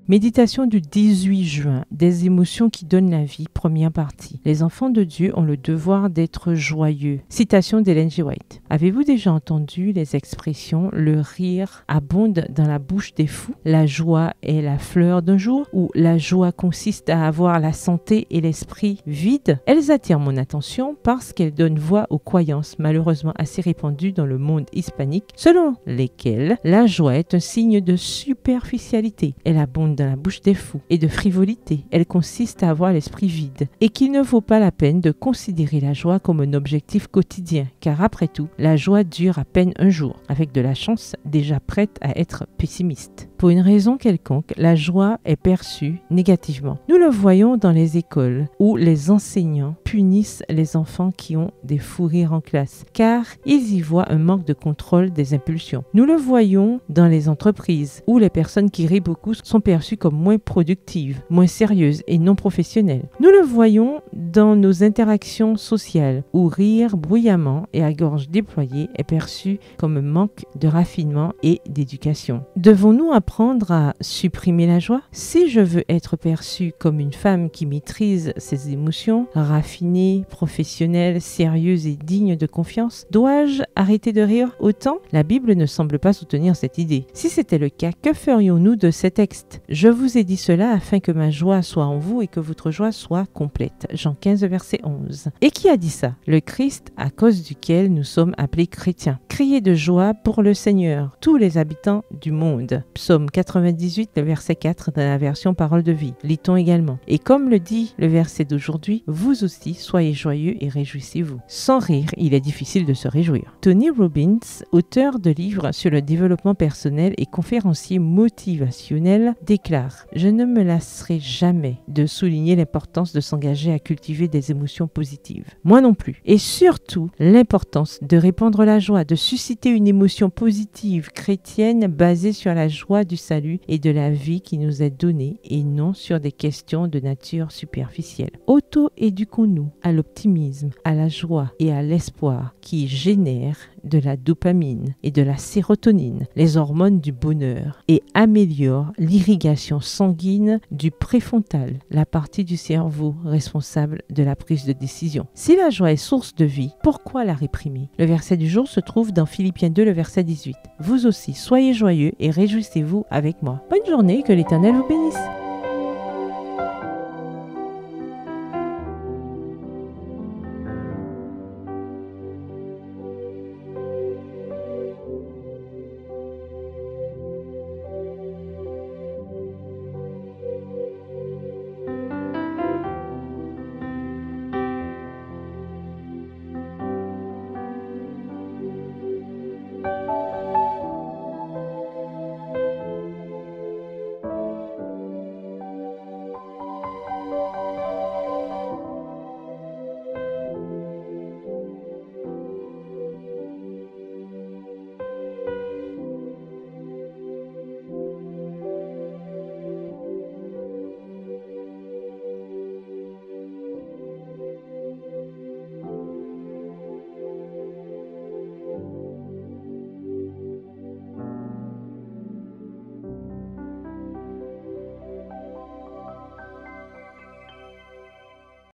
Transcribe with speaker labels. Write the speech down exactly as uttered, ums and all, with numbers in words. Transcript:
Speaker 1: Méditation du dix-huit juin, des émotions qui donnent la vie, première partie. Les enfants de Dieu ont le devoir d'être joyeux. Citation d'Ellen G. White. Avez-vous déjà entendu les expressions « le rire abonde dans la bouche des fous »,« la joie est la fleur d'un jour » ou « la joie consiste à avoir la santé et l'esprit vide ». Elles attirent mon attention parce qu'elles donnent voix aux croyances malheureusement assez répandues dans le monde hispanique, selon lesquelles la joie est un signe de superficialité. Elle abonde dans la bouche des fous et de frivolité. Elle consiste à avoir l'esprit vide et qu'il ne vaut pas la peine de considérer la joie comme un objectif quotidien, car après tout, la joie dure à peine un jour, avec de la chance déjà prête à être pessimiste. Pour une raison quelconque, la joie est perçue négativement. Nous le voyons dans les écoles où les enseignants punissent les enfants qui ont des fous rires en classe, car ils y voient un manque de contrôle des impulsions. Nous le voyons dans les entreprises où les personnes qui rient beaucoup sont perçues comme moins productives, moins sérieuses et non professionnelles. Nous le voyons dans nos interactions sociales où rire bruyamment et à gorge déployée est perçu comme un manque de raffinement et d'éducation. Devons-nous apprendre à supprimer la joie? Si je veux être perçue comme une femme qui maîtrise ses émotions, raffinée, professionnelle, sérieuse et digne de confiance, dois-je arrêter de rire autant? La Bible ne semble pas soutenir cette idée. Si c'était le cas, que ferions-nous de ces textes? Je vous ai dit cela afin que ma joie soit en vous et que votre joie soit complète. Jean quinze, verset onze. Et qui a dit ça? Le Christ, à cause duquel nous sommes appelés chrétiens. Criez de joie pour le Seigneur, tous les habitants du monde. Psaume quatre-vingt-dix-huit, verset quatre dans la version Parole de vie. Lit-on également. Et comme le dit le verset d'aujourd'hui, vous aussi soyez joyeux et réjouissez-vous. Sans rire, il est difficile de se réjouir. Tony Robbins, auteur de livres sur le développement personnel et conférencier motivationnel, déclare « Je ne me lasserai jamais de souligner l'importance de s'engager à cultiver des émotions positives. Moi non plus. Et surtout, l'importance de répandre la joie, de susciter une émotion positive chrétienne basée sur la joie du salut et de la vie qui nous est donnée et non sur des questions de nature superficielle. Auto-éduquons-nous à l'optimisme, à la joie et à l'espoir qui génèrent de la dopamine et de la sérotonine, les hormones du bonheur, et améliorent l'irrigation sanguine du préfrontal, la partie du cerveau responsable de la prise de décision. Si la joie est source de vie, pourquoi la réprimer? Le verset du jour se trouve dans Philippiens deux, le verset dix-huit. Vous aussi, soyez joyeux et réjouissez-vous avec moi. Bonne journée, que l'Éternel vous bénisse.